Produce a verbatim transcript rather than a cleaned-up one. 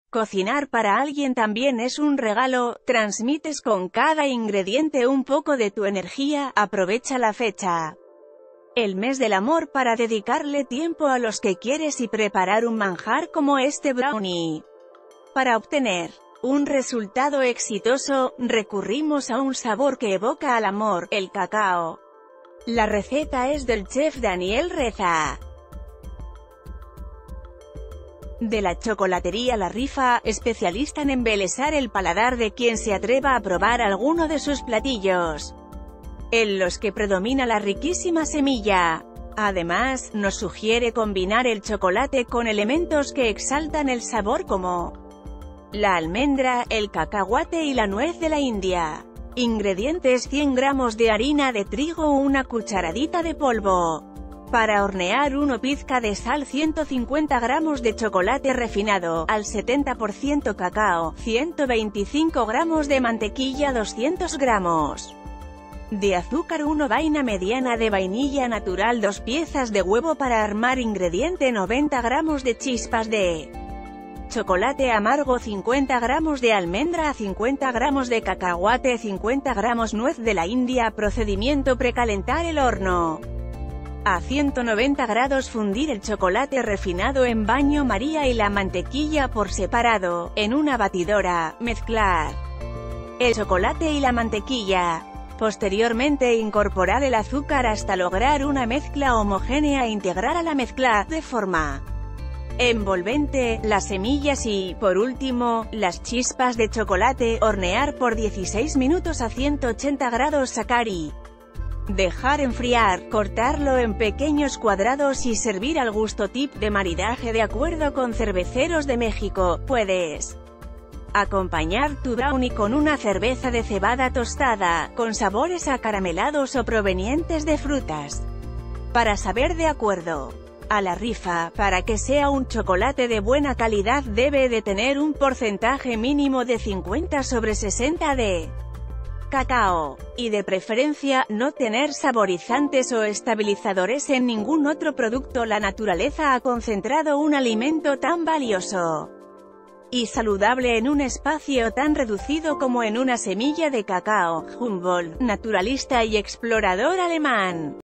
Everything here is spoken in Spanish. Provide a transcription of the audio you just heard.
Cocinar para alguien también es un regalo, transmites con cada ingrediente un poco de tu energía, aprovecha la fecha. El mes del amor para dedicarle tiempo a los que quieres y preparar un manjar como este brownie. Para obtener un resultado exitoso, recurrimos a un sabor que evoca al amor, el cacao. La receta es del chef Daniel Reza, de la chocolatería La Rifa, especialista en embelesar el paladar de quien se atreva a probar alguno de sus platillos, en los que predomina la riquísima semilla. Además, nos sugiere combinar el chocolate con elementos que exaltan el sabor como la almendra, el cacahuate y la nuez de la India. Ingredientes: cien gramos de harina de trigo, una cucharadita de polvo para hornear, una pizca de sal, ciento cincuenta gramos de chocolate refinado, al setenta por ciento cacao, ciento veinticinco gramos de mantequilla, doscientos gramos de azúcar, una vaina mediana de vainilla natural, dos piezas de huevo para armar ingrediente, noventa gramos de chispas de chocolate amargo, cincuenta gramos de almendra, cincuenta gramos de cacahuate, cincuenta gramos nuez de la India. Procedimiento: precalentar el horno a ciento noventa grados, fundir el chocolate refinado en baño María y la mantequilla por separado, en una batidora, mezclar el chocolate y la mantequilla. Posteriormente incorporar el azúcar hasta lograr una mezcla homogénea e integrar a la mezcla, de forma envolvente, las semillas y, por último, las chispas de chocolate. Hornear por dieciséis minutos a ciento ochenta grados, sacar y dejar enfriar, cortarlo en pequeños cuadrados y servir al gusto. Tip de maridaje: de acuerdo con Cerveceros de México, puedes acompañar tu brownie con una cerveza de cebada tostada, con sabores acaramelados o provenientes de frutas. Para saber de acuerdo a La Rifa, para que sea un chocolate de buena calidad debe de tener un porcentaje mínimo de cincuenta sobre sesenta de cacao, y de preferencia, no tener saborizantes o estabilizadores en ningún otro producto. La naturaleza ha concentrado un alimento tan valioso y saludable en un espacio tan reducido como en una semilla de cacao. Humboldt, naturalista y explorador alemán.